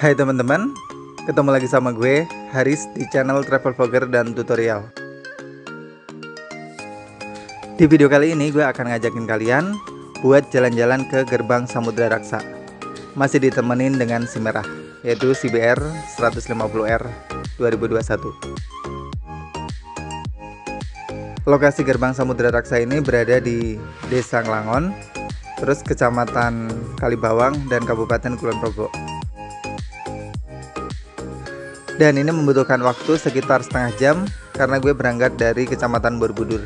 Hai teman-teman, ketemu lagi sama gue, Haris di channel Travel Vlogger dan Tutorial. Di video kali ini gue akan ngajakin kalian buat jalan-jalan ke Gerbang Samudra Raksa. Masih ditemenin dengan si merah, yaitu si BR 150R 2021. Lokasi Gerbang Samudra Raksa ini berada di Desa Nglangon, terus Kecamatan Kalibawang dan Kabupaten Kulon Progo. Dan ini membutuhkan waktu sekitar setengah jam karena gue berangkat dari Kecamatan Borobudur.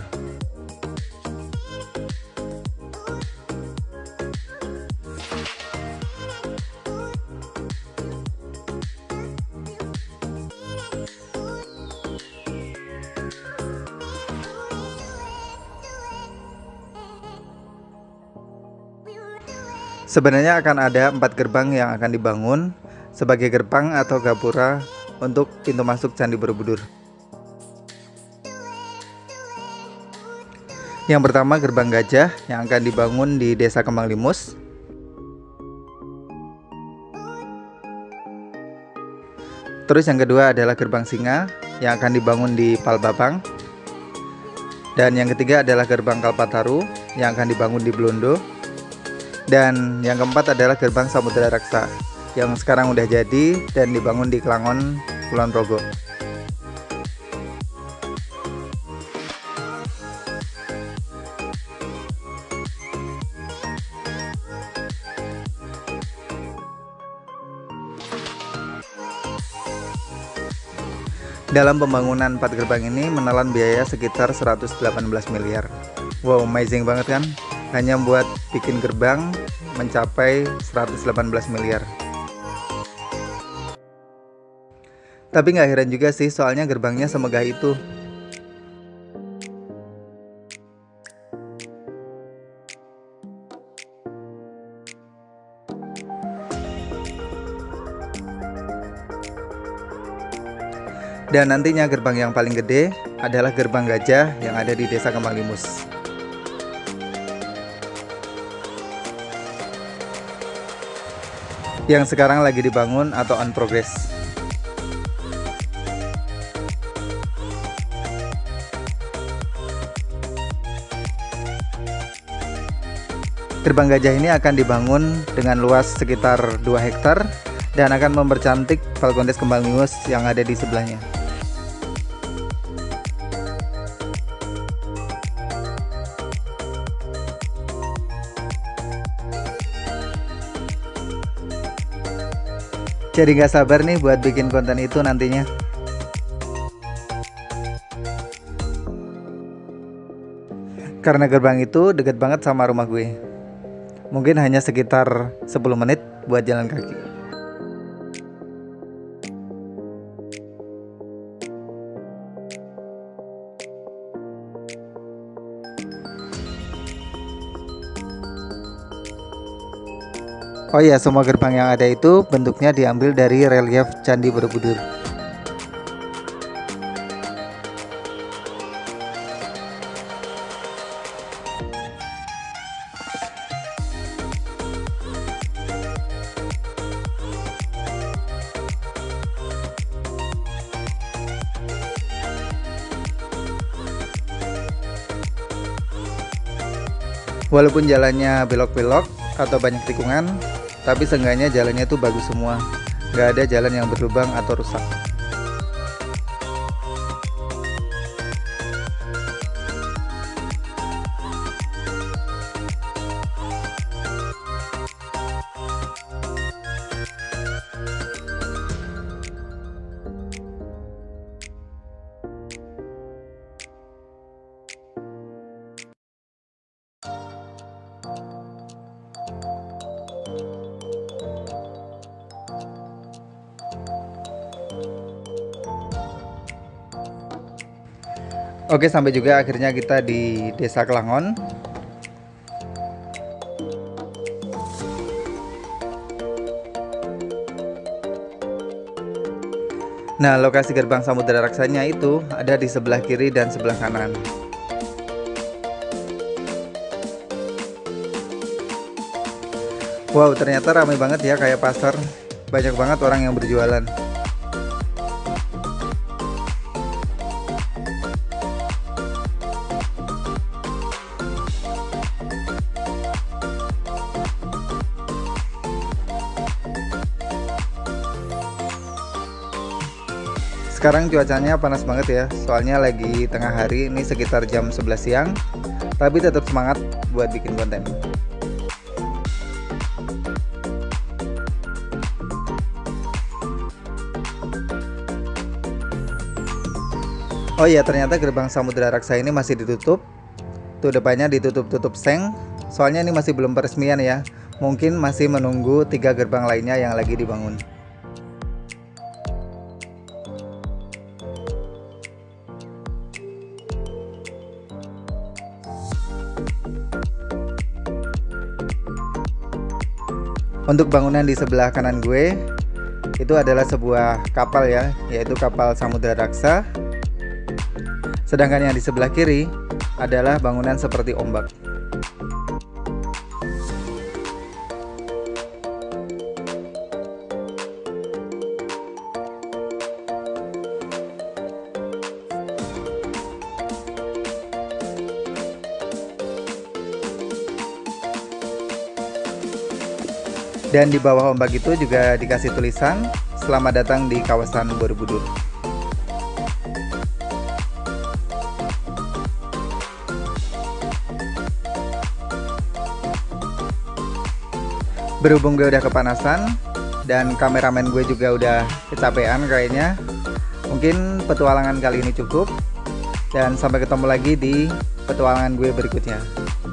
Sebenarnya akan ada 4 gerbang yang akan dibangun sebagai gerbang atau gapura untuk pintu masuk Candi Borobudur. Yang pertama gerbang gajah yang akan dibangun di Desa Kembang Limus. Terus yang kedua adalah gerbang singa yang akan dibangun di Palbapang. Dan yang ketiga adalah gerbang Kalpataru yang akan dibangun di Blondo. Dan yang keempat adalah gerbang Samudra Raksa yang sekarang udah jadi dan dibangun di Klangon, Kulon Progo. Dalam pembangunan 4 gerbang ini menelan biaya sekitar 118 miliar. Wow, amazing banget kan? Hanya buat bikin gerbang mencapai 118 miliar. Tapi nggak heran juga sih, soalnya gerbangnya semegah itu. Dan nantinya gerbang yang paling gede adalah gerbang gajah yang ada di Desa Kembang Limus. Yang sekarang lagi dibangun atau on progress. Gerbang gajah ini akan dibangun dengan luas sekitar 2 hektar dan akan mempercantik Falcondes Kembang Limus yang ada di sebelahnya. Jadi nggak sabar nih buat bikin konten itu nantinya. Karena gerbang itu deket banget sama rumah gue. Mungkin hanya sekitar 10 menit buat jalan kaki. Oh iya, semua gerbang yang ada itu bentuknya diambil dari relief Candi Borobudur. Walaupun jalannya belok-belok atau banyak tikungan, tapi seenggaknya jalannya tuh bagus semua. Gak ada jalan yang berlubang atau rusak. Oke, sampai juga akhirnya kita di Desa Klangon. Nah, lokasi gerbang Samudra Raksanya itu ada di sebelah kiri dan sebelah kanan. Wow, ternyata ramai banget ya, kayak pasar. banyak banget orang yang berjualan. Sekarang cuacanya panas banget ya, soalnya lagi tengah hari, ini sekitar jam 11 siang. Tapi tetap semangat buat bikin konten. Oh iya, ternyata gerbang Samudra Raksa ini masih ditutup. Tuh depannya ditutup seng. Soalnya ini masih belum peresmian ya. Mungkin masih menunggu 3 gerbang lainnya yang lagi dibangun. Untuk bangunan di sebelah kanan gue itu adalah sebuah kapal ya, yaitu kapal Samudra Raksa. Sedangkan yang di sebelah kiri adalah bangunan seperti ombak. Dan di bawah ombak itu juga dikasih tulisan "Selamat datang di kawasan Borobudur". Berhubung gue udah kepanasan dan kameramen gue juga udah kecapean kayaknya, mungkin petualangan kali ini cukup, dan sampai ketemu lagi di petualangan gue berikutnya.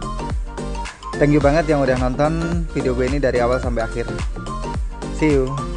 Thank you banget yang udah nonton video gue ini dari awal sampai akhir. See you.